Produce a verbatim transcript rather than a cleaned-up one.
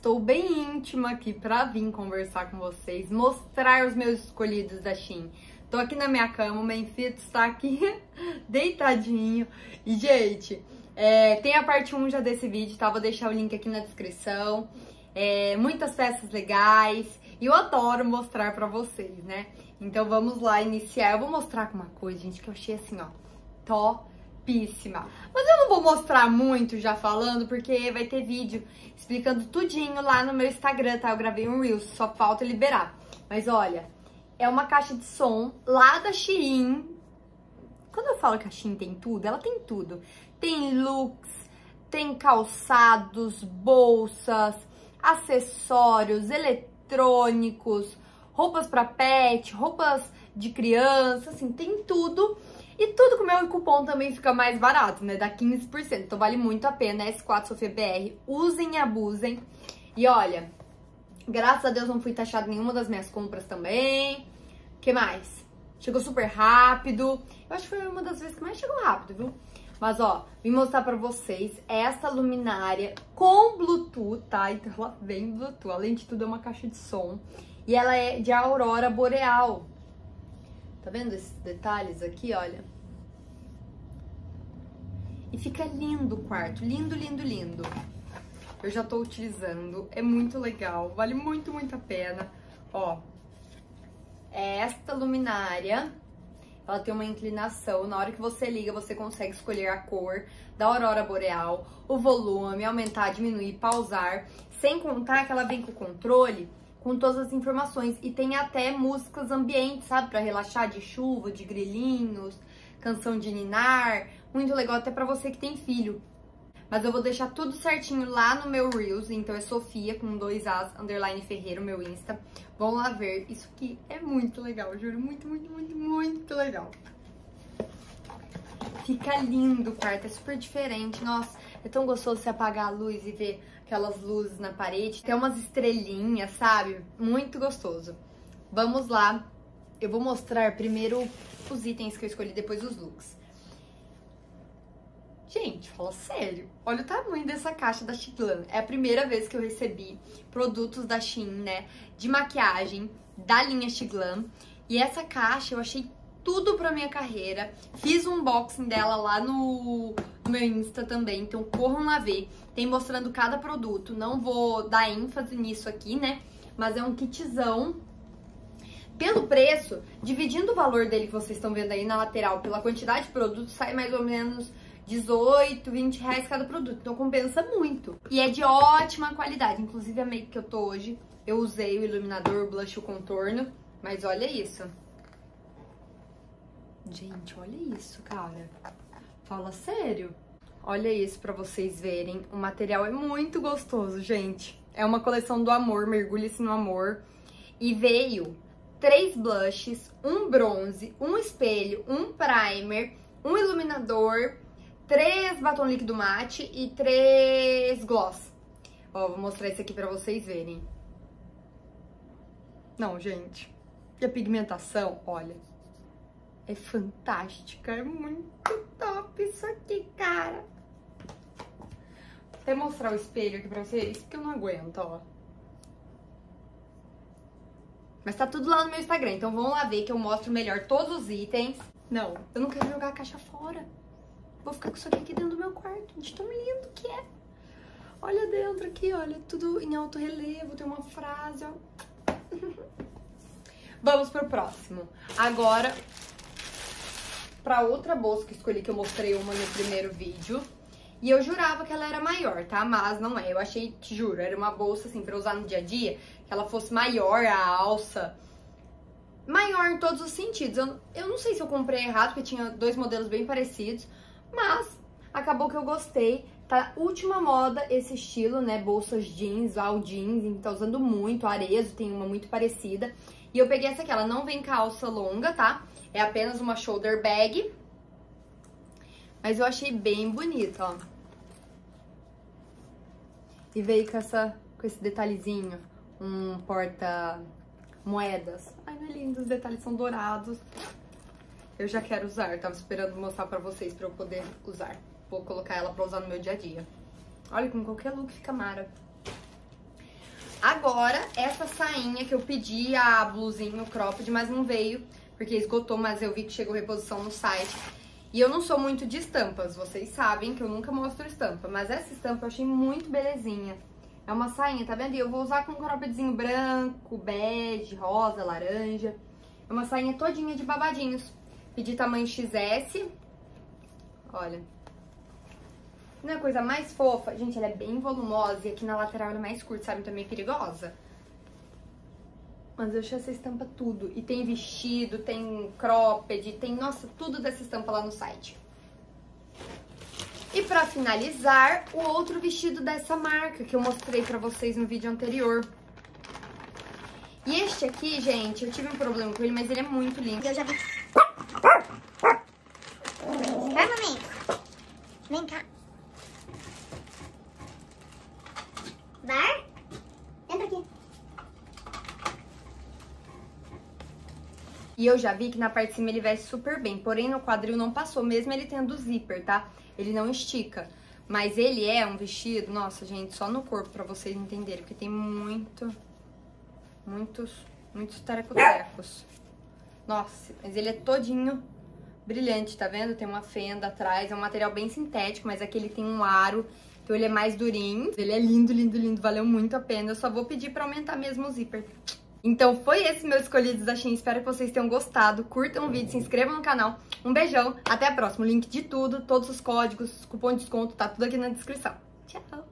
estou bem íntima aqui pra vir conversar com vocês, mostrar os meus escolhidos da Shein. Tô aqui na minha cama, o Memphis está aqui deitadinho. E, gente, é, tem a parte um já desse vídeo, tá? Vou deixar o link aqui na descrição. É, muitas peças legais e eu adoro mostrar pra vocês, né? Então vamos lá iniciar. Eu vou mostrar com uma coisa, gente, que eu achei assim, ó, topíssima. Mas eu não vou mostrar muito já falando, porque vai ter vídeo explicando tudinho lá no meu Instagram, tá? Eu gravei um Reels, só falta liberar. Mas olha, é uma caixa de som lá da Shein. Quando eu falo que a Shein tem tudo, ela tem tudo. Tem looks, tem calçados, bolsas, acessórios, eletrônicos, roupas para pet, roupas de criança, assim, tem tudo. E tudo com o meu cupom também fica mais barato, né? Dá quinze por cento, então vale muito a pena. S quatro Sofia B R, usem e abusem. E olha, graças a Deus não fui taxada nenhuma das minhas compras também. O que mais? Chegou super rápido. Eu acho que foi uma das vezes que mais chegou rápido, viu? Mas, ó, vim mostrar pra vocês essa luminária com Bluetooth, tá? Então ela vem Bluetooth. Além de tudo, é uma caixa de som. E ela é de aurora boreal. Tá vendo esses detalhes aqui, olha? E fica lindo o quarto. Lindo, lindo, lindo. Eu já tô utilizando. É muito legal. Vale muito, muito a pena. Ó. É esta luminária. Ela tem uma inclinação. Na hora que você liga, você consegue escolher a cor da aurora boreal, o volume, aumentar, diminuir, pausar. Sem contar que ela vem com o controle, com todas as informações. E tem até músicas ambientes, sabe? Pra relaxar, de chuva, de grilinhos, canção de ninar. Muito legal até pra você que tem filho. Mas eu vou deixar tudo certinho lá no meu Reels. Então é Sofia, com dois As, underline Ferreira, o meu Insta. Vão lá ver. Isso aqui é muito legal, juro. Muito, muito, muito, muito legal. Fica lindo o quarto, é super diferente. Nossa, é tão gostoso você apagar a luz e ver aquelas luzes na parede. Tem umas estrelinhas, sabe? Muito gostoso. Vamos lá. Eu vou mostrar primeiro os itens que eu escolhi, depois os looks. Gente, fala sério. Olha o tamanho dessa caixa da Chiclan. É a primeira vez que eu recebi produtos da Shein, né? De maquiagem da linha Chiclan. E essa caixa eu achei tudo pra minha carreira. Fiz um unboxing dela lá no, no meu Insta também, então corram lá ver. Tem mostrando cada produto, não vou dar ênfase nisso aqui, né? Mas é um kitzão. Pelo preço, dividindo o valor dele que vocês estão vendo aí na lateral pela quantidade de produtos, sai mais ou menos dezoito, vinte reais cada produto. Então compensa muito. E é de ótima qualidade. Inclusive a make que eu tô hoje, eu usei o iluminador, o blush, o contorno. Mas olha isso. Gente, olha isso, cara. Fala sério. Olha isso pra vocês verem. O material é muito gostoso, gente. É uma coleção do amor, mergulhe-se no amor. E veio três blushes, um bronze, um espelho, um primer, um iluminador, três batom líquido mate e três gloss. Ó, vou mostrar isso aqui pra vocês verem. Não, gente. E a pigmentação, olha. É fantástica, é muito top isso aqui, cara. Vou até mostrar o espelho aqui pra vocês, porque eu não aguento, ó. Mas tá tudo lá no meu Instagram, então vão lá ver que eu mostro melhor todos os itens. Não, eu não quero jogar a caixa fora. Vou ficar com isso aqui, aqui dentro do meu quarto, de tão lindo que é. Olha dentro aqui, olha, tudo em alto relevo, tem uma frase, ó. Vamos pro próximo. Agora, pra outra bolsa que eu escolhi, que eu mostrei uma no primeiro vídeo. E eu jurava que ela era maior, tá? Mas não é. Eu achei, te juro, era uma bolsa, assim, pra usar no dia a dia. Que ela fosse maior, a alça. Maior em todos os sentidos. Eu, eu não sei se eu comprei errado, porque tinha dois modelos bem parecidos. Mas acabou que eu gostei. Tá última moda esse estilo, né? Bolsas jeans, all jeans. Então tá usando muito. Arezo tem uma muito parecida. E eu peguei essa aqui. Ela não vem calça longa, tá? É apenas uma shoulder bag. Mas eu achei bem bonita, ó. E veio com, essa, com esse detalhezinho. Um porta-moedas. Ai, não é lindo. Os detalhes são dourados. Eu já quero usar. Tava esperando mostrar pra vocês pra eu poder usar. Vou colocar ela pra usar no meu dia a dia. Olha, com qualquer look fica mara. agora, essa sainha que eu pedi, a blusinha, o cropped, mas não veio, porque esgotou, mas eu vi que chegou reposição no site. E eu não sou muito de estampas, vocês sabem que eu nunca mostro estampa, mas essa estampa eu achei muito belezinha. É uma sainha, tá vendo? E eu vou usar com um croppedzinho branco, bege, rosa, laranja. É uma sainha todinha de babadinhos. Pedi tamanho X S. Olha. Não é a coisa mais fofa? Gente, ela é bem volumosa e aqui na lateral ela é mais curta, sabe? Também perigosa. Mas eu achei essa estampa tudo. E tem vestido, tem cropped, tem, nossa, tudo dessa estampa lá no site. E pra finalizar, o outro vestido dessa marca que eu mostrei pra vocês no vídeo anterior. E este aqui, gente, eu tive um problema com ele, mas ele é muito lindo. Eu já vi. Vai, mamãe. Vem cá. Vai. Entra aqui. E eu já vi que na parte de cima ele veste super bem, porém no quadril não passou, mesmo ele tendo zíper, tá? Ele não estica, mas ele é um vestido, nossa, gente, só no corpo pra vocês entenderem, porque tem muito, muitos, muitos tarecotecos. Nossa, mas ele é todinho brilhante, tá vendo? Tem uma fenda atrás, é um material bem sintético, mas aqui ele tem um aro, então ele é mais durinho. Ele é lindo, lindo, lindo, valeu muito a pena, eu só vou pedir pra aumentar mesmo o zíper. Então foi esse meu escolhidos da Shein, espero que vocês tenham gostado, curtam o vídeo, se inscrevam no canal, um beijão, até a próxima, o link de tudo, todos os códigos, cupom de desconto, tá tudo aqui na descrição. Tchau!